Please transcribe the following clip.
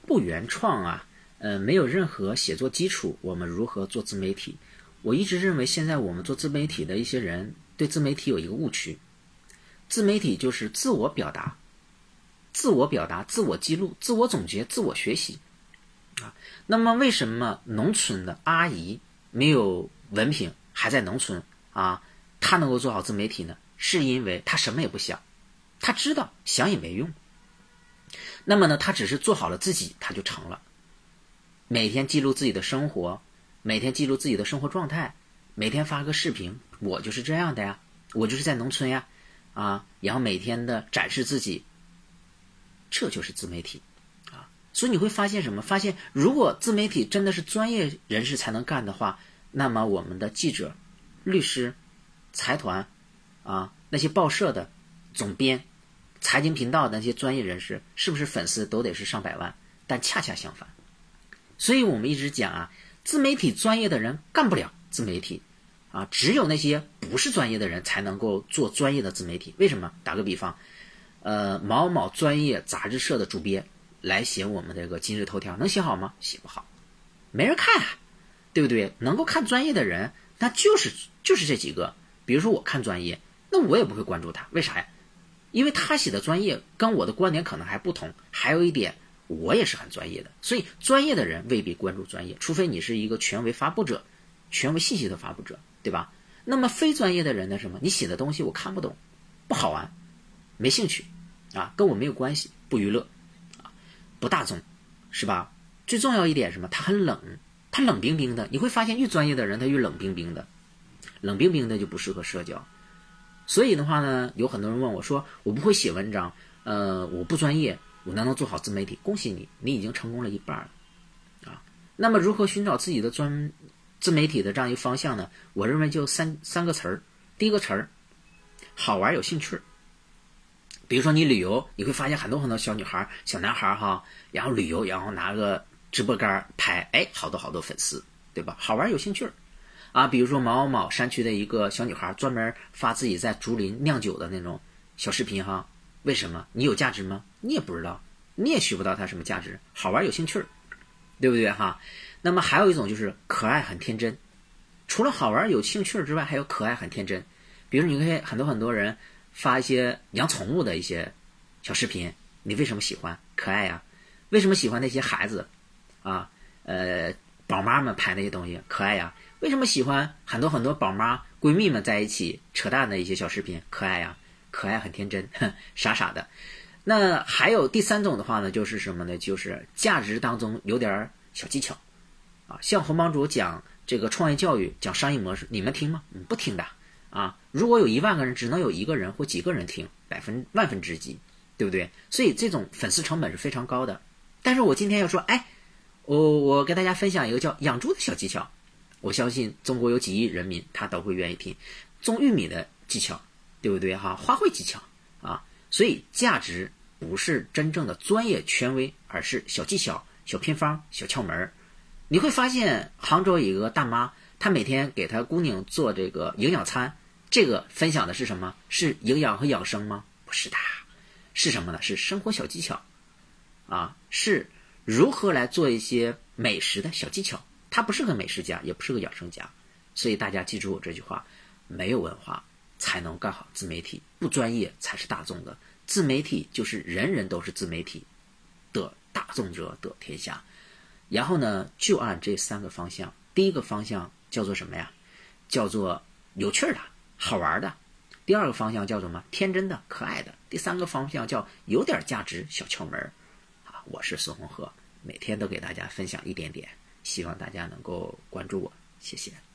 不原创啊，没有任何写作基础，我们如何做自媒体？我一直认为现在我们做自媒体的一些人对自媒体有一个误区，自媒体就是自我表达、自我记录、自我总结、自我学习啊。那么为什么农村的阿姨没有文凭还在农村啊，她能够做好自媒体呢？是因为她什么也不想，她知道想也没用。那么呢，她只是做好了自己，她就成了。每天记录自己的生活，每天记录自己的生活状态，每天发个视频，我就是这样的呀，我就是在农村呀，啊，然后每天的展示自己，这就是自媒体啊。所以你会发现什么？发现如果自媒体真的是专业人士才能干的话，那么我们的记者、律师、财团啊，那些报社的总编、财经频道的那些专业人士，是不是粉丝都得是上百万？但恰恰相反。所以我们一直讲啊，自媒体专业的人干不了自媒体啊，只有那些不是专业的人才能够做专业的自媒体。为什么？打个比方，某某专业杂志社的主编来写我们这个今日头条，能写好吗？写不好，没人看啊，对不对？能够看专业的人，那就是这几个。比如说我看专业，那我也不会关注他，为啥呀？因为他写的专业跟我的观点可能还不同，还有一点，我也是很专业的，所以专业的人未必关注专业，除非你是一个权威发布者，权威信息的发布者，对吧？那么非专业的人呢？什么？你写的东西我看不懂，不好玩，没兴趣啊，跟我没有关系，不娱乐啊，不大众，是吧？最重要一点什么？他很冷，他冷冰冰的。你会发现，越专业的人他越冷冰冰的，冷冰冰的就不适合社交。所以的话呢，有很多人问我说，我不会写文章，我不专业，我能做好自媒体？恭喜你，你已经成功了一半了啊。那么如何寻找自己的自媒体的这样一个方向呢？我认为就三个词儿。第一个词儿，好玩有兴趣。比如说你旅游，你会发现很多小女孩、小男孩哈，然后旅游，然后拿个直播杆拍，好多粉丝，对吧？好玩有兴趣啊。比如说某山区的一个小女孩，专门发自己在竹林酿酒的那种小视频哈。为什么？你有价值吗？你也不知道，你也学不到它什么价值，好玩有兴趣，对不对哈？那么还有一种就是可爱很天真，除了好玩有兴趣之外，还有可爱很天真。比如你看很多人发一些养宠物的一些小视频，你为什么喜欢？可爱呀。为什么喜欢那些孩子啊？宝妈们拍那些东西，可爱呀。为什么喜欢很多宝妈闺蜜们在一起扯淡的一些小视频？可爱呀，可爱很天真，傻傻的。那还有第三种的话呢，就是什么呢？就是价值当中有点小技巧啊。像洪帮主讲这个创业教育，讲商业模式，你们听吗？不听的啊。如果有1万个人，只能有1个人或几个人听，万分之几，对不对？所以这种粉丝成本是非常高的。但是我今天要说，我给大家分享一个叫养猪的小技巧，我相信中国有几亿人民他都会愿意听。种玉米的技巧，对不对哈？花卉技巧啊。所以价值不是真正的专业权威，而是小技巧、小偏方、小窍门。你会发现杭州有一个大妈，她每天给她姑娘做这个营养餐，这个分享的是什么？是营养和养生吗？不是的，是什么呢？是生活小技巧啊，是如何来做一些美食的小技巧。她不是个美食家，也不是个养生家。所以大家记住我这句话，没有文化才能干好自媒体，不专业才是大众的。自媒体就是人人都是自媒体，得大众者得天下。然后呢，就按这3个方向。第一个方向叫做什么呀？叫做有趣的、好玩的。第2个方向叫什么？天真的、可爱的。第3个方向叫有点价值、小窍门啊。我是孙红鹤，每天都给大家分享一点点，希望大家能够关注我，谢谢。